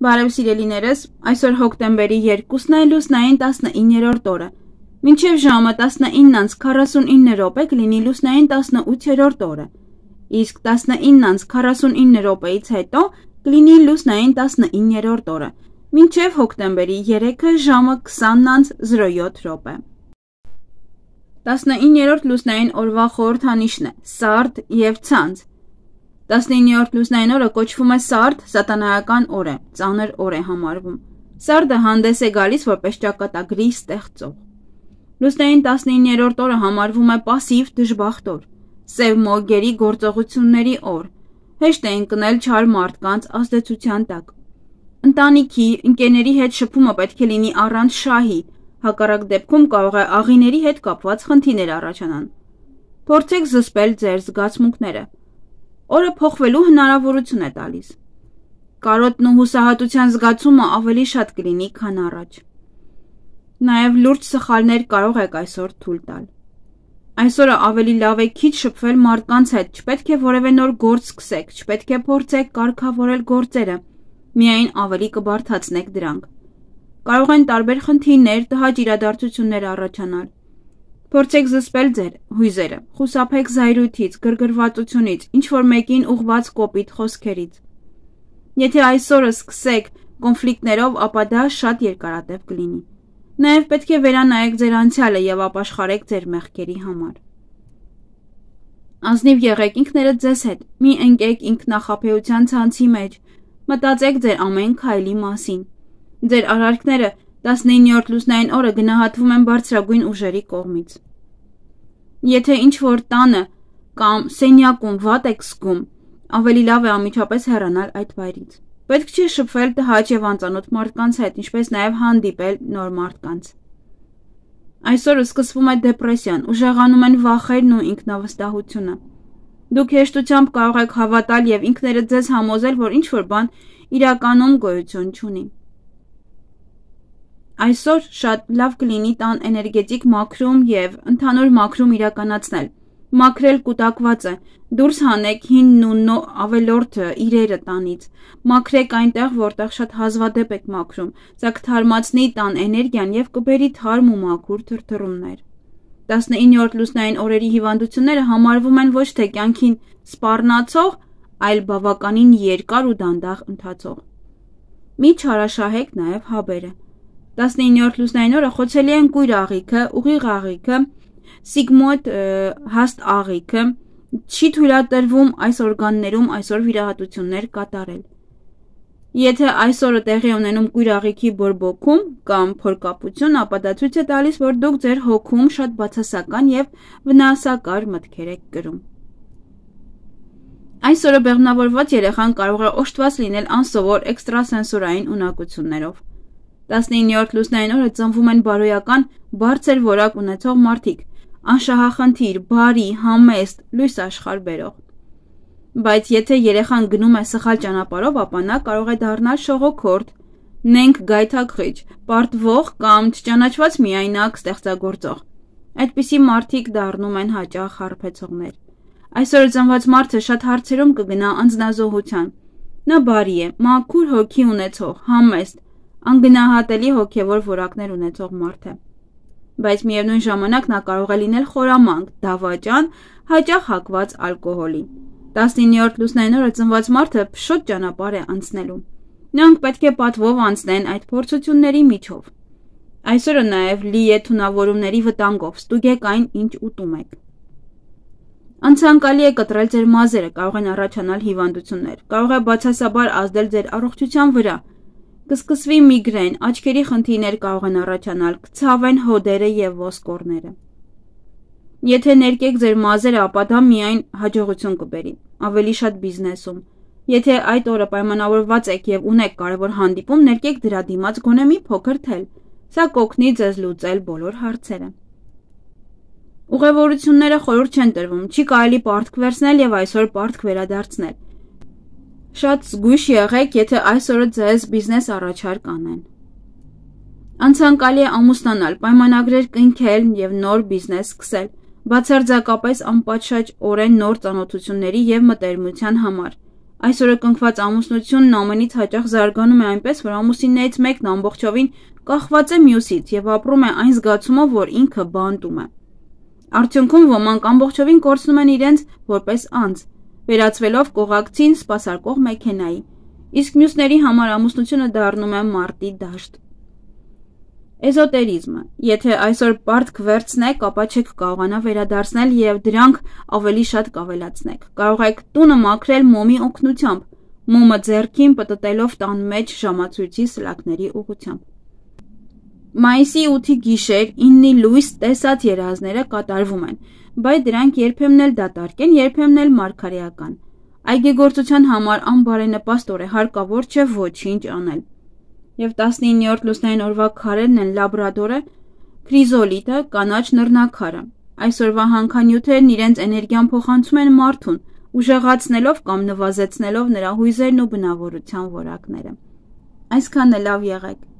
Բարև սիրելիներս, այսօր հոկտեմբերի 2-ն է լուսնային 19-րդ օրը։ Մինչև ժամը 19:49 կլինի լուսնային 18-րդ օրը, իսկ 19:49 հետո կլինի լուսնային 19-րդ օրը, մինչև հոկտեմբերի 3-ը ժամը 20:07։ 19-րդ լուսնային օրվա խորհրդանիշն է սարդ և ցանց։ 19-րդ լուսնային օրը կոչվում է սարդ, սատանայական օր է, ծանր օր է համարվում։ Սարդը հանդես է գալիս որպես ճակատագրի ստեղծող։ Լուսնային 19-րդ օրը համարվում է պասիվ դժբախտ օր, սև մոգերի գործողությունների օր, հեշտ է ընկնել չար մարդկանց ազդեցության տակ։ Ընտանիքի, ընկերների հետ շփումը պետք է լինի առանց շահի, հակառակ դեպքում կարող է աղիների հետ կապված խնդիրներ առաջանան։ Փորձեք զսպել ձեր զգացմունքները։ Օրը փոխվելու հնարավորություն է տալիս։ Կարոտն ու հուսահատության զգացումը ավելի շատ կլինի, քան առաջ։ Նաև լուրջ սխալներ կարող եք այսօր թույլ տալ։ Այսօրը ավելի լավ է քիչ շփվել մարդկանց հետ, չպետք է որևէ նոր գործ սկսեք, չպետք է փորձեք կարգավորել գործերը, միայն ավելի կբարդացնեք դրանք։ Կարող են տարբեր խնդիրներ, տհաճ իրադարձություններ առաջանալ։ Փորձեք զսպել ձեր հույզերը, խուսափեք զայրույթից, գրգռվածությունից, ինչ-որ մեկին ուղղված կոպիտ խոսքերից։ Եթե այսօրը սկսեք կոնֆլիկտներով, ապա դա շատ երկարատև կլինի։ Նաև պետք է վերանայեք ձեր անցյալը և ապաշխարեք ձեր մեղքերի համար։ Ազնիվ եղեք ինքներդ ձեզ հետ, մի ընկեք ինքնախաբեության ցանցի մեջ, մտածեք ձեր ամեն քայլի մասին։ Ձեր արարքները 19-րդ լուսնային օրը գնահատվում են բարձրագույն ուժերի կողմից։ Եթե ինչ-որ տանը կամ սենյակում վատ եք զգում, ավելի լավ է անմիջապես հեռանալ այդ վայրից։ Պետք չի շփվել տհաճ և անծանոթ մարդկանց հետ, ինչպես նաև հանդիպել նոր մարդկանց։ Այսօրը սկսվում է դեպրեսիան, ուժեղանում են վախերն ու ինքնավստահությունը։ Դուք հեշտությամբ կարող եք հավատալ և ինքներդ ձեզ համոզել, որ ինչ-որ բան իրականում գոյություն չունի։ Այսօր շատ լավ կլինի տան էներգետիկ մաքրում և ընդհանուր մաքրում իրականացնել։ Մաքրել կուտակվածը, դուրս հանեք հինն ու ավելորդ իրերը տանից, մաքրեք այնտեղ, որտեղ շատ հազվադեպ եք մաքրում, սա կթարմացնի տան էներգիան և կբերի թարմ ու մաքուր թրթռումներ։ 19-րդ լուսնային օրերի հիվանդությունները համարվում են ոչ թե կյանքին սպառնացող, այլ բավականին երկար ու դանդաղ ընթացող։ Մի չարաշահեք նաև հաբերը։ 19-րդ լուսնային օրը խոցելի են կույր աղիքը, ուղիղ աղիքը, սիգմոիդ հաստ աղիքը, չի թույլատրվում այս օրգաններում այսօր վիրահատություններ կատարել։ Եթե այսօրը տեղի ունենում կույր աղիքի բորբոքում կամ փորկապություն, ապա դա ցույց է տալիս, որ դուք ձեր հոգում շատ բացասական և վնասակար մտքեր եք կրում։ Այսօրը բեղմնավորված երեխան կարող է օժտված լինել անսովոր էքստրասենսորային ունակություններով։ 19-րդ լուսնային օրը ծնվում են բարոյական, բարձր որակ ունեցող մարդիկ, անշահախնդիր, բարի, համեստ, լույս աշխարհ բերող։ Բայց եթե երեխան գնում է սխալ ճանապարհով, ապա նա կարող է դառնալ շողոքորթ, նենգ գայթակղիչ, պարտվող կամ չճանաչված միայնակ ստեղծագործող։ Այդպիսի մարդիկ դառնում են հաճախ հարբեցողներ։ Այսօր ծնված մարդը շատ հարցերում կգնա անձնազոհության։ Նա բարի է, մաքուր հոգի ունեցող, համեստ, անգնահատելի հոգևոր որակներ ունեցող մարդ է։ Բայց միևնույն ժամանակ նա կարող է լինել խորամանկ, դավաճան, հաճախ հակված ալկոհոլի։ 19-րդ լուսնային օրը ծնված մարդը փշոտ ճանապարհ է անցնելու։ Նրանք պետք է պատվով անցնեն այդ փորձությունների միջով։ Այսօրը նաև լի է թունավորումների վտանգով, ստուգեք այն, ինչ ուտում եք։ Անցանկալի է կտրել ձեր մազերը, կարող են առաջանալ հիվանդություններ, կարող է բացասաբար ազդել ձեր առողջության վրա։ Կսկսվի միգրեն, աչքերի խնդիրներ կարող են առաջանալ, կցավեն հոդերը և ոսկորները։ Եթե ներկեք ձեր մազերը, ապա դա միայն հաջողություն կբերի, ավելի շատ բիզնեսում։ Եթե այդ օրը պայմանավորված եք և ունեք կարևոր հանդիպում, ներկեք դրա դիմաց գոնե մի փոքր թել։ Սա կօգնի ձեզ լուծել բոլոր հարցերը։ Ուղևորությունները խորհուրդ չեն տրվում, չի կարելի պարտք վերցնել և այսօր պարտք վերադարձնել։ Շատ զգույշ եղեք, եթե այսօրը ձեզ բիզնես առաջարկ անեն։ Անցանկալի է ամուսնանալ, պայմանագրեր կնքել և նոր բիզնես սկսել, բացարձակապես անպատշաճ օր է նոր ծանոթությունների և մտերմության համար։ Այսօրը կնքված ամուսնությունն ամենից հաճախ զարգանում է այնպես, որ ամուսիններից մեկն ամբողջովին կախված է մյուսից եւ ապրում է այն զգացումով, որ ինքը բանտում է։ Արդյունքում ոմանք ամբողջովին կորցնում են իրենց որպես անձ, վերածվելով կողակցին սպասարկող մեքենայի, իսկ մյուսների համար ամուսնությունը դառնում է մարտի դաշտ։ Էզոտերիզմը։ Եթե այսօր պարտք վերցնեք, ապա չեք կարողանա վերադարձնել եւ դրանք ավելի շատ կավելացնեք։ Կարող եք տունը մաքրել մոմի օգնությամբ, մոմը ձեռքին պտտելով տան մեջ ժամացույցի սլակների ուղղությամբ։ Մայիսի 8-ի գիշեր 9-ի լույս տեսած երազները կատարվում են, բայց դրանք երբեմն էլ դատարկ են, երբեմն էլ մարգարեական։ Այգեգործության համար անբարենպաստ օր է, հարկավոր չէ ոչինչ անել։ Եվ 19-րդ լուսնային օրվա քարերն են լաբրադորը, քրիզոլիտը, կանաչ նռնակարը։ Այսօրվա հանքանյութերն իրենց էներգիան փոխանցում են մարդուն, ուժեղացնելով կամ նվազեցնելով նրա հույզերն ու բնավորության որակները։ Այսքանը լավ եղեք։